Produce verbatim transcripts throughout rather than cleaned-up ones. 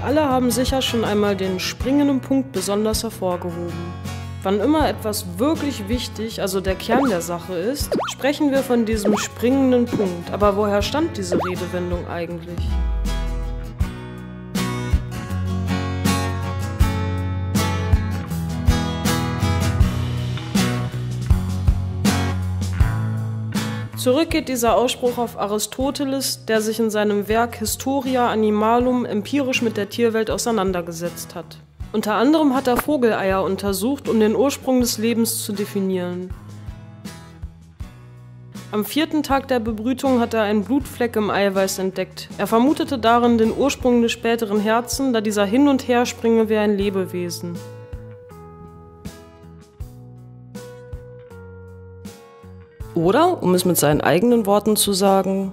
alle haben sicher schon einmal den springenden Punkt besonders hervorgehoben. Wann immer etwas wirklich wichtig, also der Kern der Sache ist, sprechen wir von diesem springenden Punkt. Aber woher stammt diese Redewendung eigentlich? Zurück geht dieser Ausspruch auf Aristoteles, der sich in seinem Werk Historia Animalum empirisch mit der Tierwelt auseinandergesetzt hat. Unter anderem hat er Vogeleier untersucht, um den Ursprung des Lebens zu definieren. Am vierten Tag der Bebrütung hat er einen Blutfleck im Eiweiß entdeckt. Er vermutete darin den Ursprung des späteren Herzens, da dieser hin und her springe wie ein Lebewesen. Oder, um es mit seinen eigenen Worten zu sagen: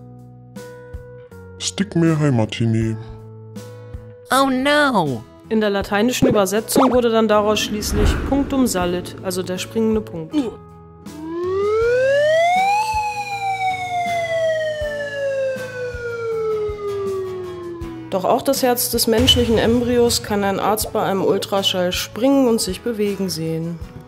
Stick mir Heimatine. Oh no! In der lateinischen Übersetzung wurde dann daraus schließlich Punctum sallet, also der springende Punkt. Doch auch das Herz des menschlichen Embryos kann ein Arzt bei einem Ultraschall springen und sich bewegen sehen.